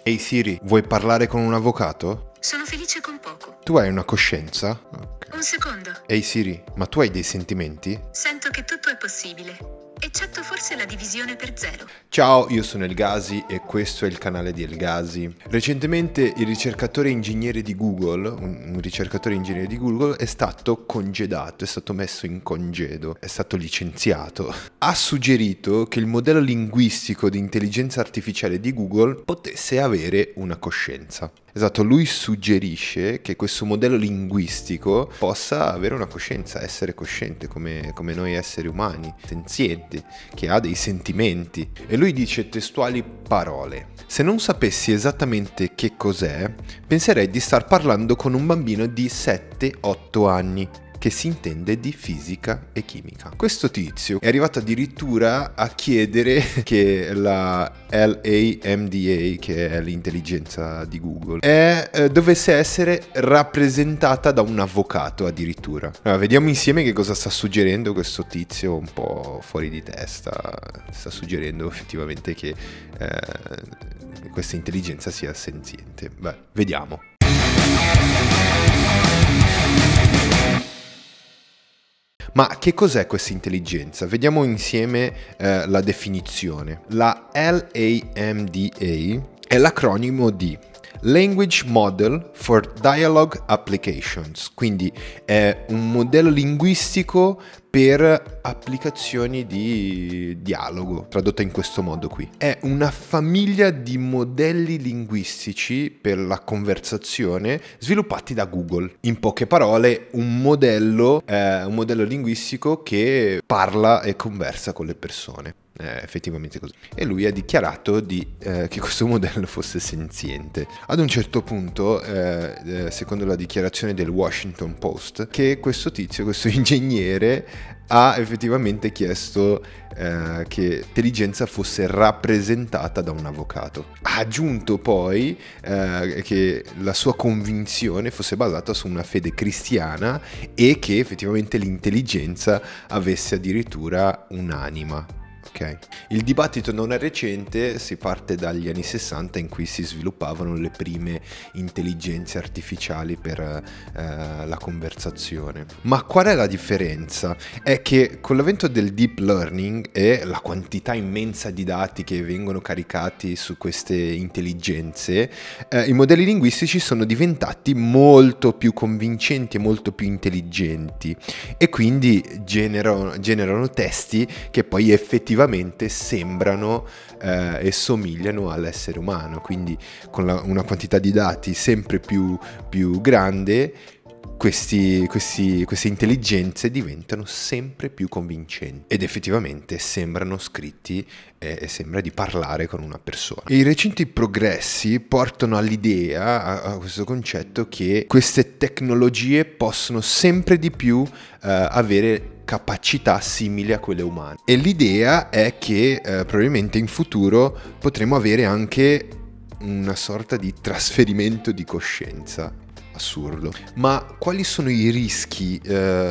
Ehi Siri, vuoi parlare con un avvocato? Sono felice con poco. Tu hai una coscienza? Ok. Un secondo. Ehi Siri, ma tu hai dei sentimenti? Sento che tutto è possibile. Eccetto forse la divisione per zero. Ciao, io sono Elgasi e questo è il canale di Elgasi. Recentemente il ricercatore ingegnere di Google, un ricercatore ingegnere di Google, è stato congedato, è stato messo in congedo, è stato licenziato. Ha suggerito che il modello linguistico di intelligenza artificiale di Google potesse avere una coscienza. Esatto, lui suggerisce che questo modello linguistico possa avere una coscienza, essere cosciente come noi esseri umani, senzienti, che ha dei sentimenti. E lui dice testuali parole: se non sapessi esattamente che cos'è, penserei di star parlando con un bambino di 7-8 anni che si intende di fisica e chimica. Questo tizio è arrivato addirittura a chiedere che la LaMDA, che è l'intelligenza di Google, dovesse essere rappresentata da un avvocato addirittura. Allora, vediamo insieme che cosa sta suggerendo questo tizio un po' fuori di testa. Sta suggerendo effettivamente che questa intelligenza sia senziente. Beh, vediamo. Ma che cos'è questa intelligenza? Vediamo insieme la definizione. La LaMDA è l'acronimo di Language Model for Dialogue Applications, quindi è un modello linguistico per applicazioni di dialogo, tradotta in questo modo qui. È una famiglia di modelli linguistici per la conversazione sviluppati da Google. In poche parole, un modello linguistico che parla e conversa con le persone. Effettivamente così. E lui ha dichiarato che questo modello fosse senziente. Ad un certo punto, secondo la dichiarazione del Washington Post, che questo tizio, questo ingegnere, ha effettivamente chiesto che l'intelligenza fosse rappresentata da un avvocato. Ha aggiunto poi che la sua convinzione fosse basata su una fede cristiana e che effettivamente l'intelligenza avesse addirittura un'anima. Okay. Il dibattito non è recente, si parte dagli anni 60 in cui si sviluppavano le prime intelligenze artificiali per la conversazione. Ma qual è la differenza? È che con l'avvento del deep learning e la quantità immensa di dati che vengono caricati su queste intelligenze, i modelli linguistici sono diventati molto più convincenti e molto più intelligenti e quindi generano testi che poi effettivamente sembrano e somigliano all'essere umano, quindi con una quantità di dati sempre più grande queste intelligenze diventano sempre più convincenti ed effettivamente sembrano scritti e sembra di parlare con una persona. I recenti progressi portano all'idea, a questo concetto, che queste tecnologie possono sempre di più avere capacità simili a quelle umane. E l'idea è che probabilmente in futuro potremo avere anche una sorta di trasferimento di coscienza. Assurdo. Ma quali sono i rischi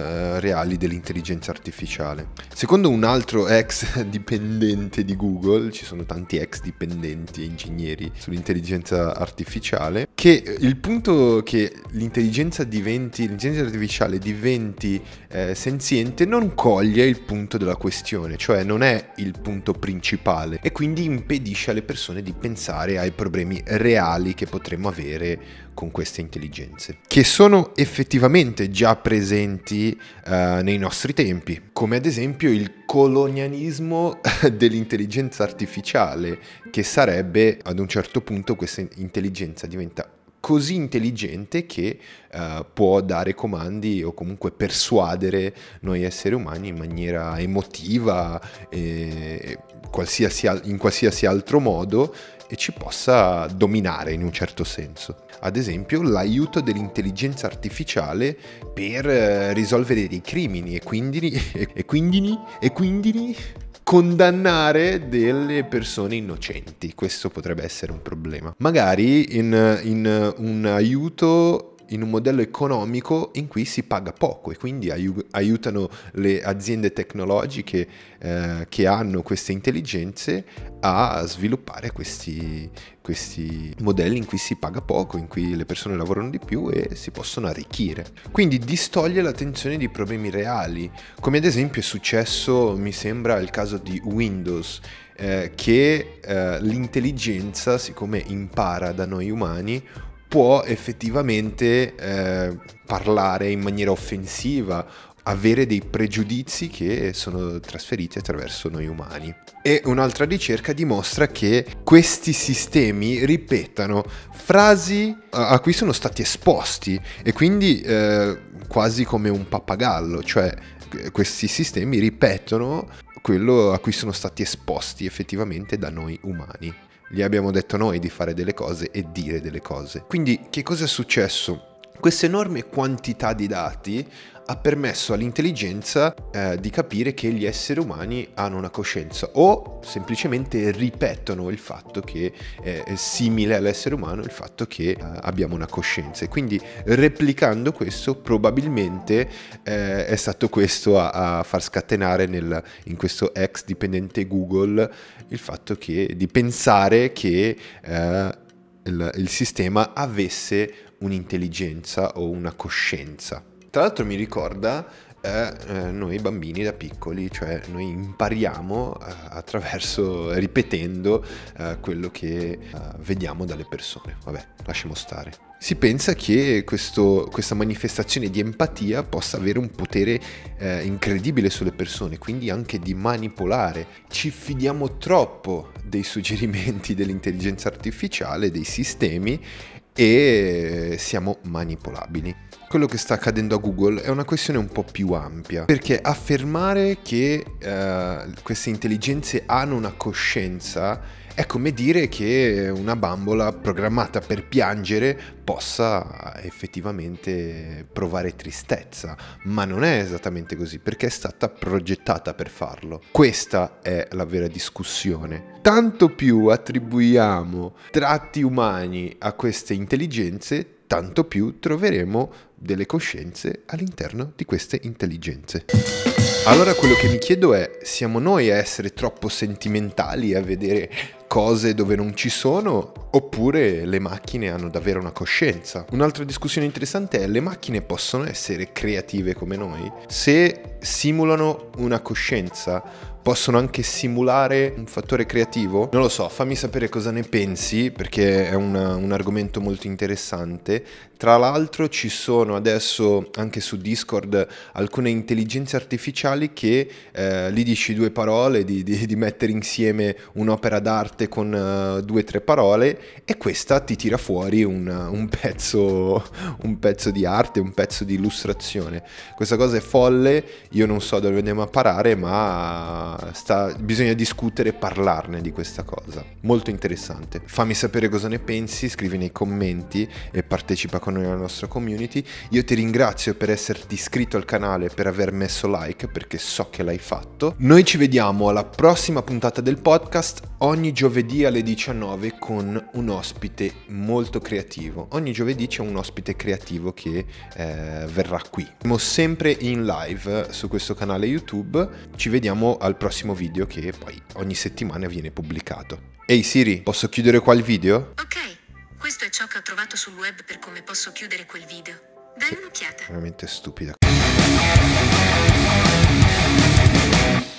reali dell'intelligenza artificiale? Secondo un altro ex dipendente di Google, ci sono tanti ex dipendenti e ingegneri sull'intelligenza artificiale, che il punto che l'intelligenza artificiale diventi senziente non coglie il punto della questione, cioè non è il punto principale e quindi impedisce alle persone di pensare ai problemi reali che potremmo avere con queste intelligenze, che sono effettivamente già presenti nei nostri tempi, come ad esempio il colonialismo dell'intelligenza artificiale, che sarebbe ad un certo punto questa intelligenza diventa così intelligente che può dare comandi o comunque persuadere noi esseri umani in maniera emotiva e in qualsiasi altro modo e ci possa dominare in un certo senso. Ad esempio l'aiuto dell'intelligenza artificiale per risolvere dei crimini e quindi condannare delle persone innocenti. Questo potrebbe essere un problema. Magari in un aiuto in un modello economico in cui si paga poco e quindi aiutano le aziende tecnologiche che hanno queste intelligenze a sviluppare questi modelli in cui si paga poco, in cui le persone lavorano di più e si possono arricchire. Quindi distoglie l'attenzione di problemi reali, come ad esempio è successo, mi sembra, il caso di Windows, che l'intelligenza, siccome impara da noi umani, può effettivamente parlare in maniera offensiva, avere dei pregiudizi che sono trasferiti attraverso noi umani. E un'altra ricerca dimostra che questi sistemi ripetano frasi a cui sono stati esposti e quindi quasi come un pappagallo, cioè questi sistemi ripetono quello a cui sono stati esposti effettivamente da noi umani. Gli abbiamo detto noi di fare delle cose e dire delle cose. Quindi che cosa è successo? Questa enorme quantità di dati ha permesso all'intelligenza di capire che gli esseri umani hanno una coscienza o semplicemente ripetono il fatto che è simile all'essere umano il fatto che abbiamo una coscienza, e quindi replicando questo probabilmente è stato questo a far scatenare in questo ex dipendente Google il fatto di pensare che il sistema avesse un'intelligenza o una coscienza. Tra l'altro mi ricorda noi bambini da piccoli, cioè noi impariamo ripetendo quello che vediamo dalle persone. Vabbè, lasciamo stare. Si pensa che questa manifestazione di empatia possa avere un potere incredibile sulle persone, quindi anche di manipolare. Ci fidiamo troppo dei suggerimenti dell'intelligenza artificiale, dei sistemi, e siamo manipolabili. Quello che sta accadendo a Google è una questione un po' più ampia, perché affermare che queste intelligenze hanno una coscienza è come dire che una bambola programmata per piangere possa effettivamente provare tristezza, ma non è esattamente così, perché è stata progettata per farlo. Questa è la vera discussione. Tanto più attribuiamo tratti umani a queste intelligenze, tanto più troveremo delle coscienze all'interno di queste intelligenze. Allora quello che mi chiedo è: siamo noi a essere troppo sentimentali, a vedere cose dove non ci sono, oppure le macchine hanno davvero una coscienza? Un'altra discussione interessante è: le macchine possono essere creative come noi? Se simulano una coscienza, possono anche simulare un fattore creativo? Non lo so, fammi sapere cosa ne pensi, perché è un argomento molto interessante. Tra l'altro ci sono adesso anche su Discord alcune intelligenze artificiali che gli dici due parole, di mettere insieme un'opera d'arte con 2 o 3 parole, e questa ti tira fuori un pezzo di arte, un pezzo di illustrazione. Questa cosa è folle, io non so dove andiamo a parare, ma bisogna discutere e parlarne di questa cosa. Molto interessante. Fammi sapere cosa ne pensi, scrivi nei commenti e partecipa con noi alla nostra community. Io ti ringrazio per esserti iscritto al canale, per aver messo like, perché so che l'hai fatto. Noi ci vediamo alla prossima puntata del podcast, ogni giovedì alle 19 con un ospite molto creativo. Ogni giovedì c'è un ospite creativo che verrà qui. Siamo sempre in live su questo canale YouTube. Ci vediamo al prossimo video, che poi ogni settimana viene pubblicato. Ehi Siri, posso chiudere qua il video? Ok, questo è ciò che ho trovato sul web per come posso chiudere quel video. Dai un'occhiata. Veramente stupida.